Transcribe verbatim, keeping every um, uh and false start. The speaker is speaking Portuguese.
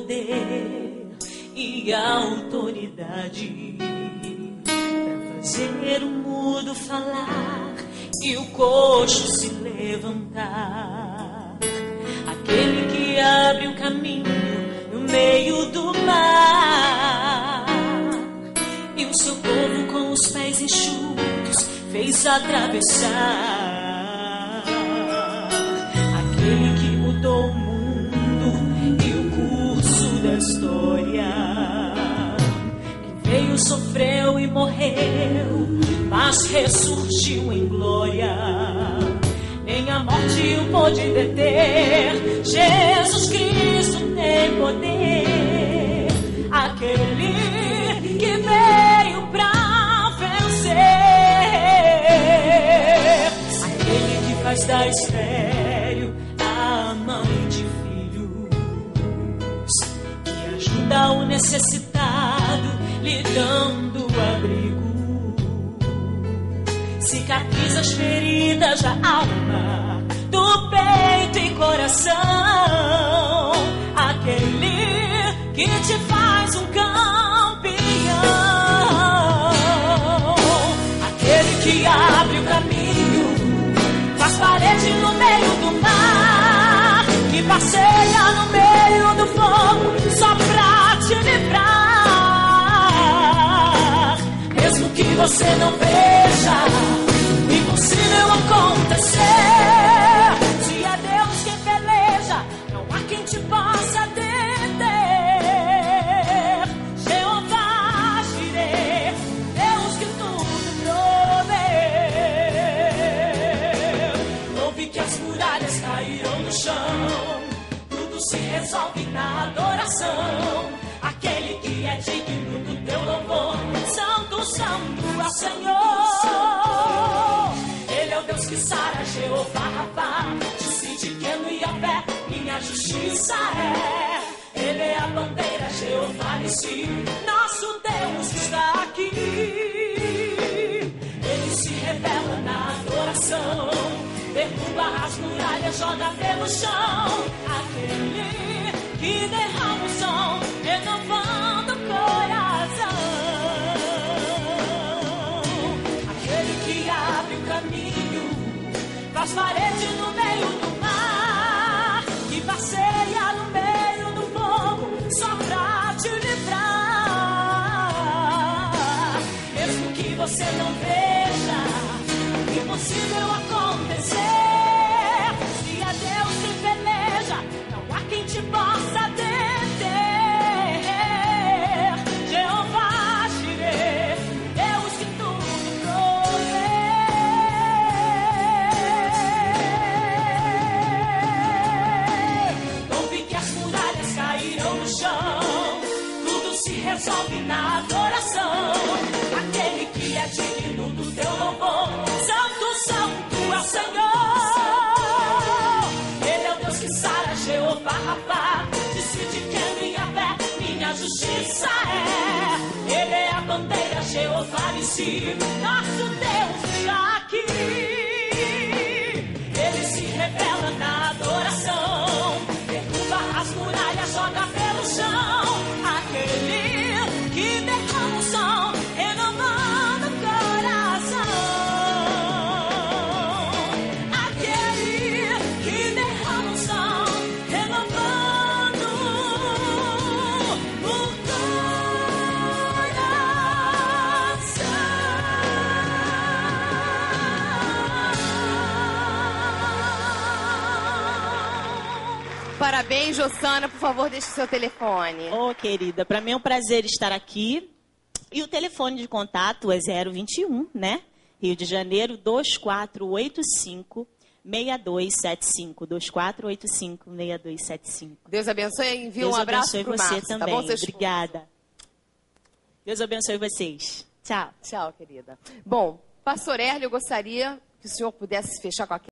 poder e autoridade para fazer o mudo falar e o coxo se levantar. Aquele que abre o caminho no meio do mar e o seu povo com os pés enxutos fez atravessar. Aquele que mudou o mundo e o curso da história, que veio, sofreu e morreu, mas ressurgiu em glória. Nem a morte o pôde deter. Jesus Cristo tem poder. Aquele que veio pra vencer. Aquele que faz da estéril a mãe de filhos, que ajuda o necessitado lhe dando abrigo, cicatriza as feridas da alma, do peito e coração. Aquele que te faz um campeão. Aquele que abre o caminho, faz parede no meio do mar, que passeia no meio do fogo só pra te livrar. Mesmo que você não veja o impossível acontecer, se é Deus quem peleja, não há quem te possa deter. Jeová Jireh, Deus que tudo provê. Ouvi que as muralhas caíram no chão, tudo se resolve na adoração. Aquele que é digno do teu louvor, Santo, Santo é o Senhor. Ele é o Deus que sara, Jeová Rapá, disse de Queno e a pé, minha justiça é. Ele é a bandeira, Jeová Nissi, nosso Deus está aqui. Ele se revela na adoração, derruba as muralhas, joga pelo chão. Aquele que derrama o som, renovando o coração. Aquele que abre o caminho, faz parede no meio do mar, que passeia no meio do fogo só pra te livrar. Mesmo que você não veja o impossível acontecer, se é Deus que peleja, não há quem te possa deter. Jeová Jireh, Deus que tudo provê. Ouvi que as muralhas caíram no chão, tudo se resolve na adoração. Aquele que é digno do teu louvor, Santo, Santo é o Senhor. Ele é o Deus que sara, Jeová Rapá, disse de Queno e a pé, minha justiça é. Ele é a bandeira, Jeová Nissi, nosso Deus está aqui. Ele se revela na adoração, derruba as muralhas, joga pelo chão. Aquele que derrama o som, renovando o coração. Aquele que derrama o som, renovando o coração. Parabéns, Jossana. Por favor, deixe o seu telefone. Ô, querida, para mim é um prazer estar aqui. E o telefone de contato é zero vinte e um, né? Rio de Janeiro, dois quatro oito cinco, seis dois sete cinco. dois quatro oito cinco, seis dois sete cinco. Deus abençoe e envie Deus um abraço abençoe pro você Márcio, também. tá bom, seus... Obrigada. Deus abençoe vocês. Tchau. Tchau, querida. Bom, pastor Hérlio, eu gostaria que o senhor pudesse fechar com a